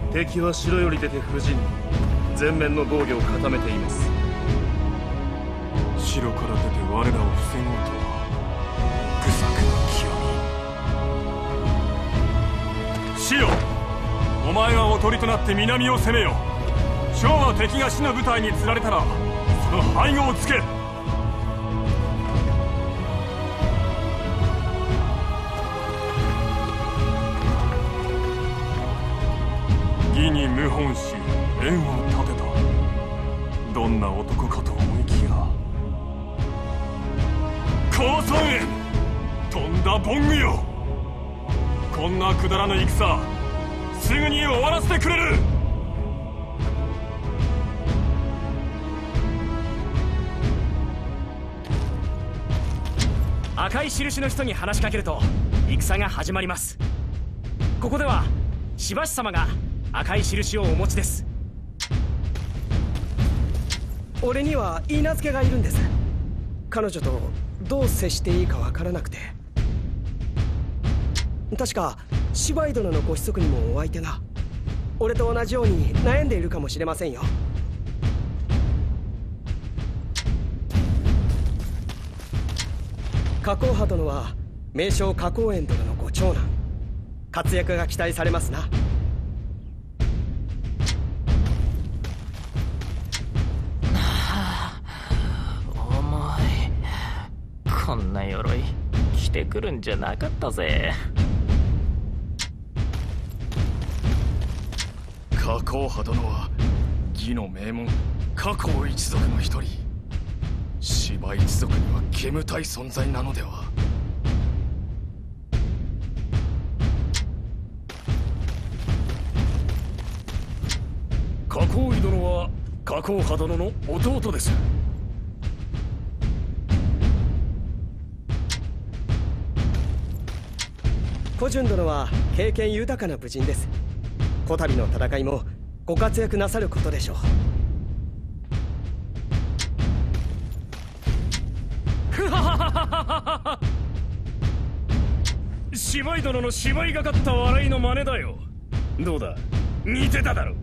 敵は城より出て不陣に前面の防御を固めています。 城から出て我らを防ごうとは愚策の極み。シオ、お前がおとりとなって南を攻めよ。将は敵が死の部隊に釣られたらその背後をつけ。義に謀反し縁を立てた。どんな男かと思いきや高尊園、とんだボングよ。こんなくだらぬ戦すぐに終わらせてくれる。 赤い印の人に話しかけると戦が始まります。ここではしばし様が赤い印をお持ちです。 俺には許嫁がいるんです。彼女とどう接していいかわからなくて。確か芝居殿のご子息にもお相手が俺と同じように悩んでいるかもしれませんよ。花公派殿は名将花公園殿のご長男。活躍が期待されますな。 重い。こんな鎧着てくるんじゃなかったぜ。 花公派殿は義の名門花公一族の一人。芝一族には煙たい存在なのでは。花公井殿は花公派殿の弟です。 古順殿は経験豊かな武人です。こたびの戦いもご活躍なさることでしょう。 芝居殿の芝居がかった笑いの真似だよ。どうだ、似てただろ。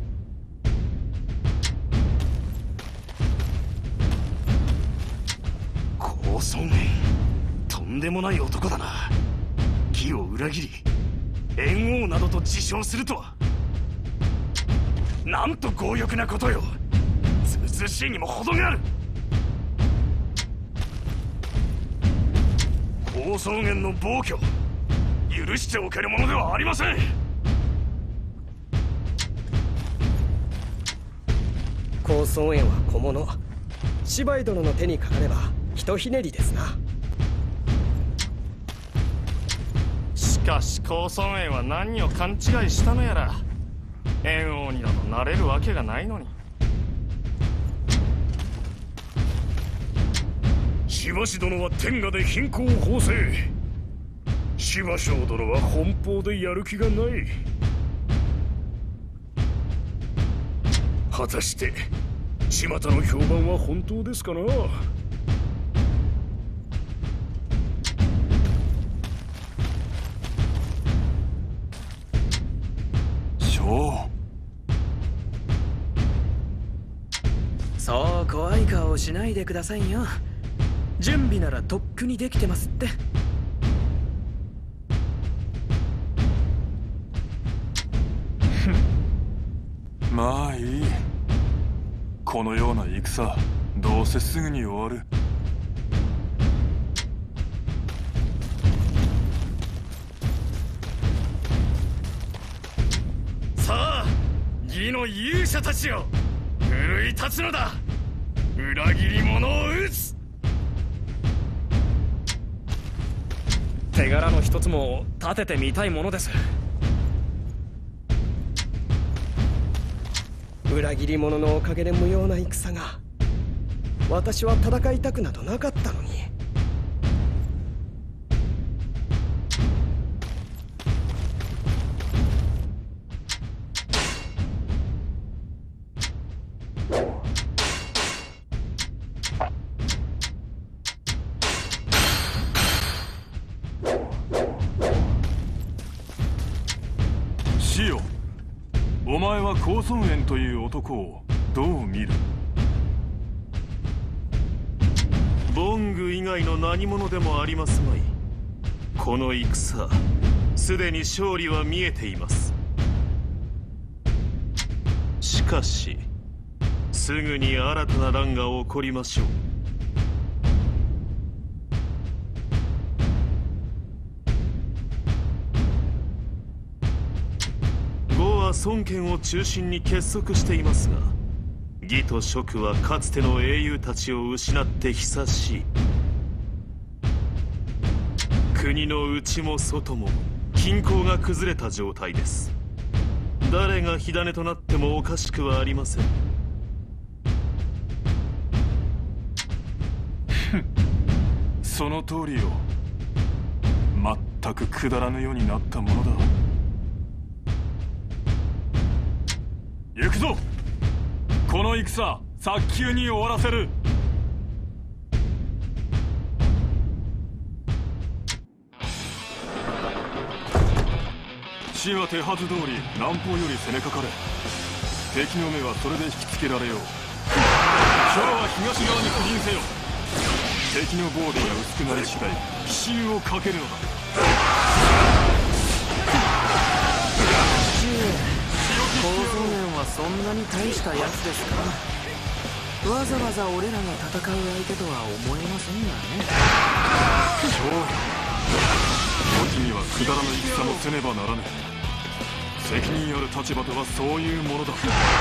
高尊園、とんでもない男だな。義を裏切り猿王などと自称するとは、なんと強欲なことよ。ずうずうしいにも程がある。高尊園の暴挙、許しておけるものではありません。 高尊園は小物。芝居殿の手にかかればひとひねりですな。 しかし高尊園は何を勘違いしたのやら。猿王になどなれるわけがないのに。芝氏殿は天下で貧困を法制。芝将殿は奔放でやる気がない。果たして巷の評判は本当ですかな。 そう怖い顔をしないでくださいよ。準備ならとっくにできてますって。 まあいい。このような戦どうせすぐに終わる。 さあ義の勇者たちよ、奮い立つのだ。裏切り者を討つ。 手柄の一つも立ててみたいものです。 裏切り者のおかげで無用な戦が。私は戦いたくなどなかったのに。 シオ、お前前は高尊園という男をどう見る？ ボング以外の何者でもありますまい。この戦、すでに勝利は見えています。しかしすぐに新たな乱が起こりましょう。呉は孫権を中心に結束していますが、義と蜀はかつての英雄たちを失って久しい。国の内も外も均衡が崩れた状態です。誰が火種となってもおかしくはありません。 その通りよ。全くくだらぬようになったものだ。行くぞ。この戦、早急に終わらせる。死は手はず通り南方より攻めかかれ。敵の目はそれで引きつけられよう。今日は東側に布陣せよ。敵の防備が薄くなり次第奇襲をかけるのだ。 高尊園はそんなに大したやつですか？わざわざ俺らが戦う相手とは思えませんがね。 そうよ。時にはくだらぬ戦もせねばならぬ。責任ある立場とはそういうものだ。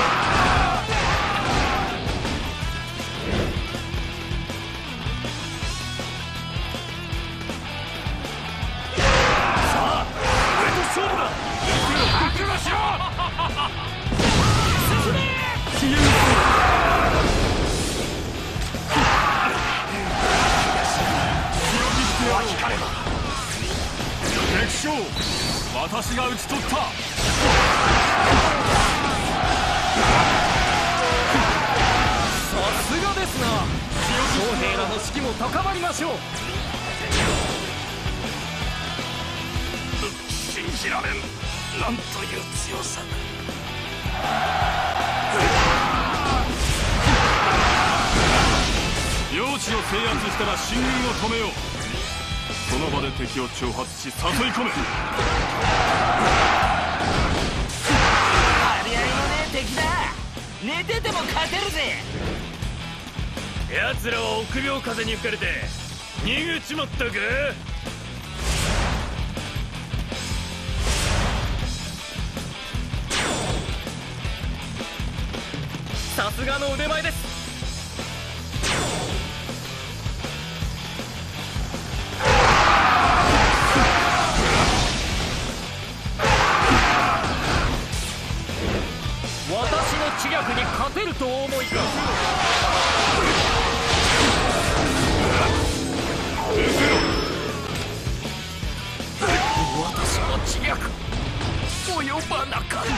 敵将、私が討ち取った。 さすがですな。将兵らの士気も高まりましょう。 信じられん。なんという強さ。 領地を制圧したら進軍を止めよう。その場で敵を挑発し誘い込め。 張り合いのねえ敵だ。寝てても勝てるぜ。 奴らは臆病風に吹かれて逃げちまったか。さすがの腕前です。私の知略に勝てると思いか。私の知略及ばなかった。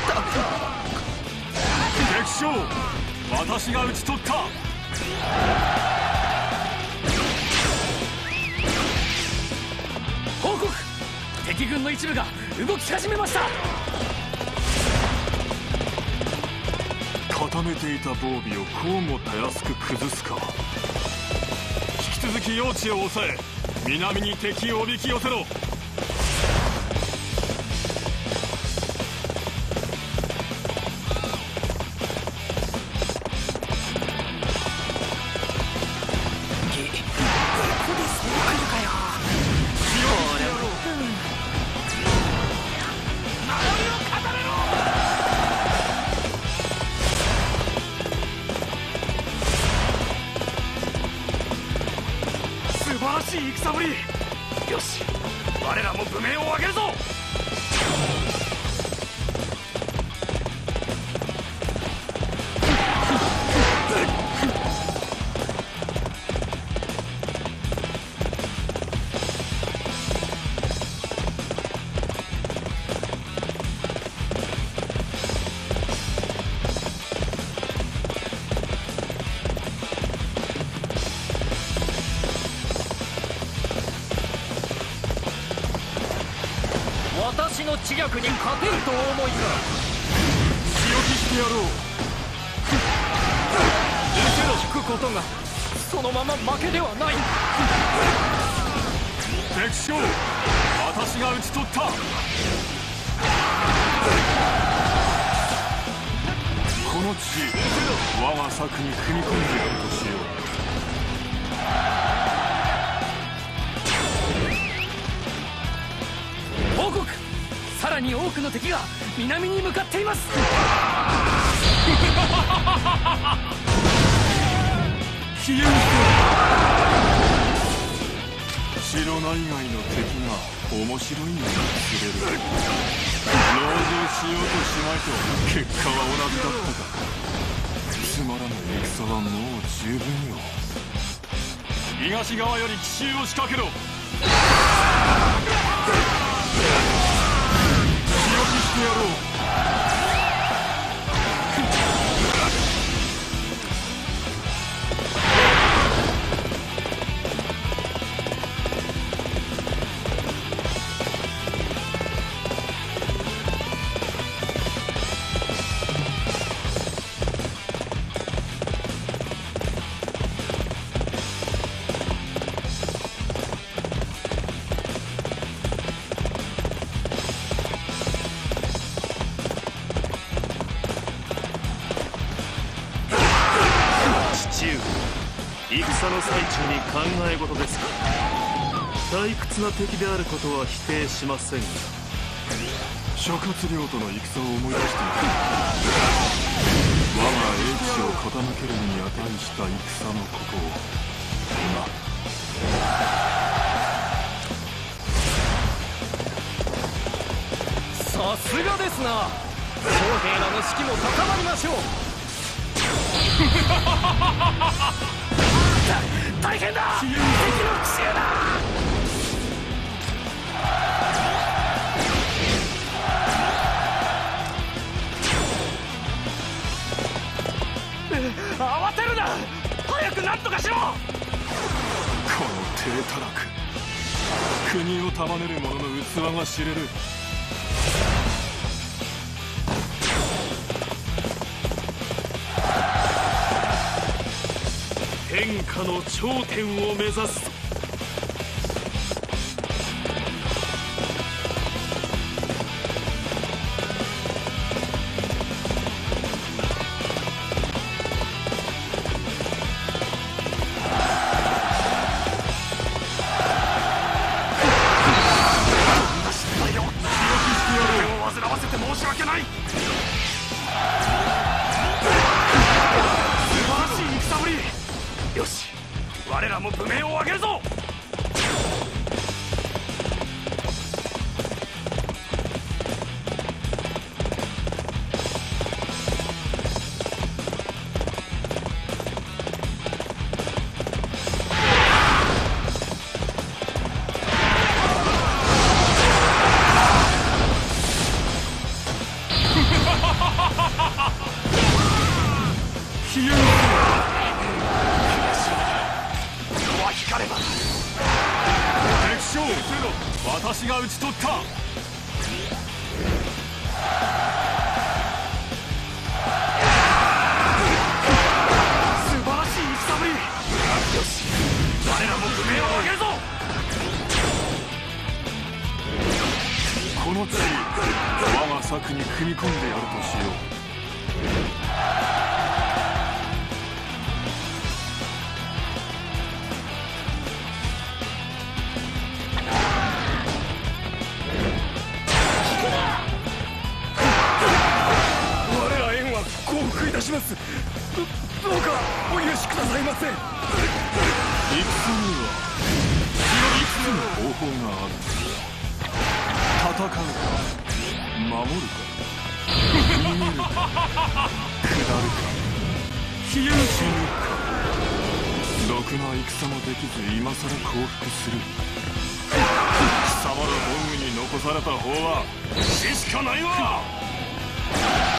敵将、私が討ち取った。 報告。敵軍の一部が動き始めました。 固めていた防備をこうもたやすく崩すか。引き続き用地を抑え、南に敵をおびき寄せろ。 素晴らしい戦ぶり。よし、我らも武名を上げるぞ。私の知略に勝てると思いか。 強きやろう。 引くことがそのまま負けではない。 敵将、私が討ち取った。この地、我が策に踏み込んでやるとしよう。 報告、さらに多くの敵が南に向かっています。 消えうせ。城内外の敵が面白いのに釣れる。籠城しようとしまいと結果は同じだったか。つまらぬ戦はもう十分よ。東側より奇襲を仕掛けろ。強気してやろう。 戦の最中に考え事ですが、退屈な敵であることは否定しませんが、 諸葛亮との戦を思い出していた。我が英知を傾けるに値した戦のことをさすがですな。将兵らの士気も高まりましょう。大変だ、敵の奇襲だ。慌てるな、早く何とかしろ。 この低たらく、国を束ねる者の器が知れる。 天下の頂点を目指す。 我らも武名を上げるぞ。 私が討ち取った。素晴らしい戦ぶり。よし、我らも武名を上げるぞ。 この地、我が策に組み込んでやるとしよう。 します。どうかお許しくださいませ。 戦にはいくつの方法がある。戦うか、守るか、逃げるか、下るか、死ぬか。ろくな戦もできず今さら降伏する。貴様ら本軍に残された方は死しかないわ。